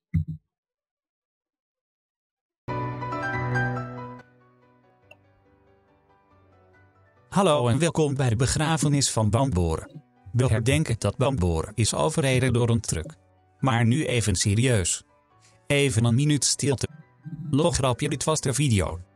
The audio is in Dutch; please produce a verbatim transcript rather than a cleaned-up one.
Hallo en welkom bij de begrafenis van Bamboren. We herdenken dat Bamboren is overreden door een truck. Maar nu even serieus. Even een minuut stilte. Lograpje, dit was de video.